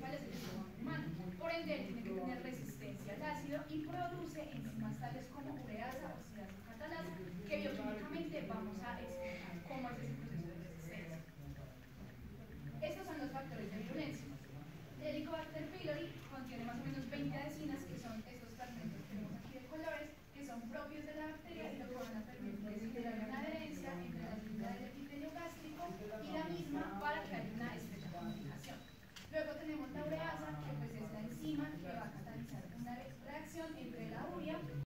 principal es el estómago humano. Por ende, tiene que tener resistencia al ácido y produce enzimas tales como ureasa, oxidasa, catalasa, que bioquímicamente vamos a explicar